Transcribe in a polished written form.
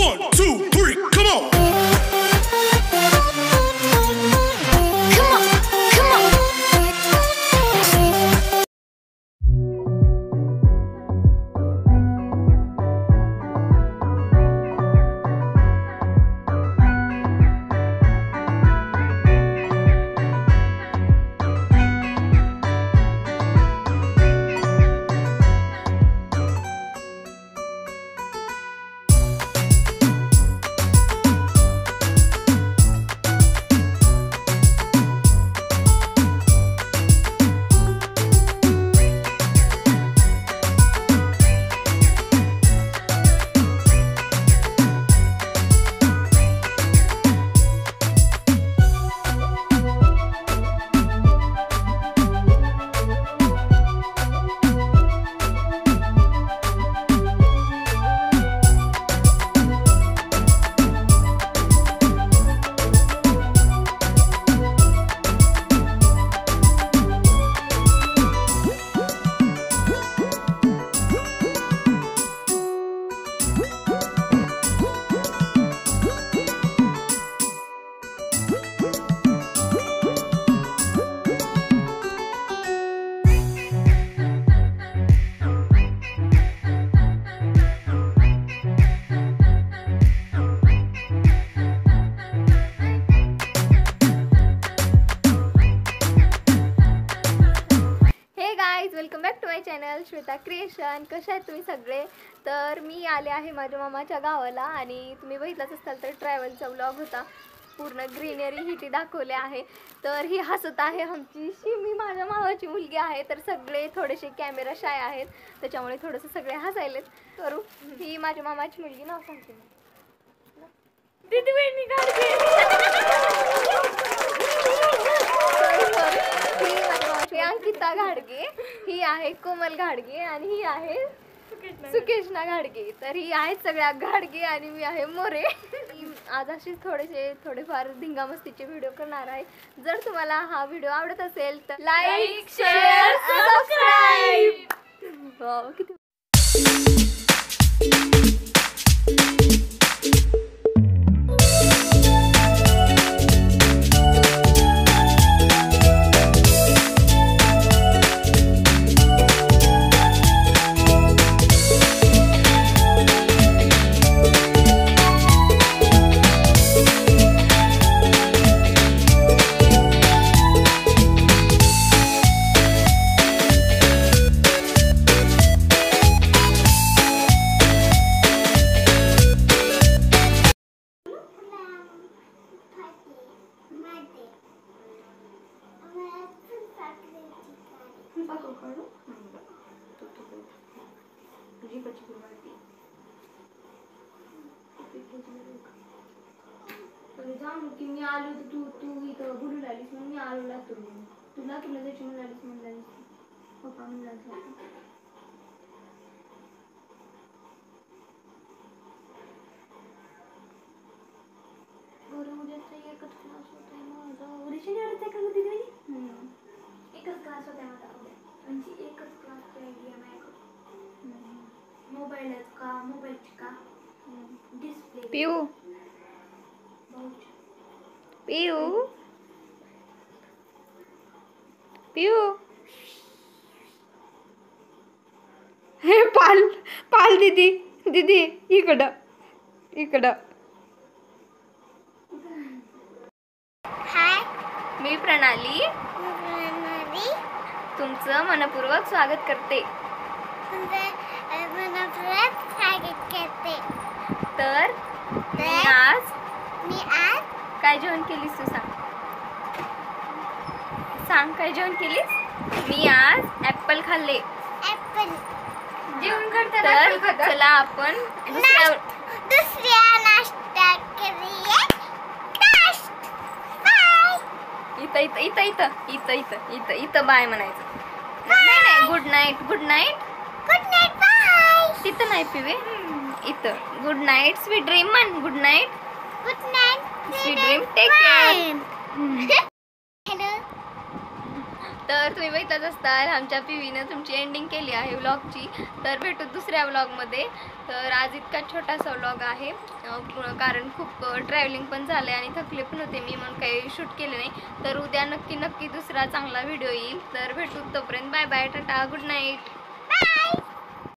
1, 2, 3, come on. Welcome back to my channel Shweta creation. कशा आहेत तुम्ही सगळे? तर मी आले आहे माझ्या मामाच्या गावाला आणि तुम्ही बघितलंच असाल तर ट्रॅव्हलचा व्लॉग होता. पूर्ण ग्रीनरी हिटी दाखवले आहे. तर ही हसत आहे आमची शिमी, माझ्या मामाची मुलगी आहे. तर सगळे थोडेसे कॅमेरा शाय आहेत त्याच्यामुळे थोडेसे सगळे हसायलेत. करू ही माझ्या मामाची मुलगी, नाव सांगते दीदी वहिनी गाडगे. ही अंकिता घाडगे, ही आहे कोमल घाडगे आणि ही आहे सुकेशना घाडगे. तर ही आहेत सगळ्या घाडगे आणि मी आहे मोरे. आज अशीच थोडेफार धिंगामस्तीचे व्हिडिओ करणार आहे. जर तुम्हाला हा व्हिडिओ आवडत असेल तर लाईक शेअर सबस्क्राईब. किती मी आलो तर तू इथं बोलू लागलीस म्हणून मी आलो लागतो. तुला तुला त्याची म्हणालीस पप्पा म्हणाला एकच क्लास होता माझा. रिशनिवरच आहे का होती तुम्ही? एकच क्लास होता माझा म्हणजे एकच क्लासची आयडिया माझ्याकडे. मोबाईलच का मोबाईलची का डिस्प्ले पिऊ पिऊ पिऊ. हे पाल पाल दीदी दीदी इकडं इकडं. हाय, मी प्रणाली तुमचं मनपूर्वक स्वागत करते. तर मी आज काय जेवण केलीस तू सांग काय जेवण केलीस? मी आज ऍपल खाल्ले. जेवण करता तर चला आपण दुसऱ्या नाश्ता करूया. इथं इथं इथं इथं इथं इथं इथं इथं बाय म्हणायचं. नाही good night good night good night bye. तिथं नाही पिवे, इथं गुड नाईट स्वीट ड्रीम म्हण. Good night good night sweet dream take care. Hello तर तुम्ही बघतच असताल आमच्या पीवीनं तुमची एंडिंग केली आहे व्लॉगची. तर भेटू दुसऱ्या व्लॉगमध्ये. तर आज इतका छोटासा व्लॉग आहे कारण खूप ट्रॅव्हलिंग पण झालं आणि थकले पण होते मी, म्हणून काही शूट केले नाही. तर उद्या नक्की दुसरा चांगला व्हिडिओ येईल. तर भेटू तोपर्यंत bye bye, tata, good night. Bye.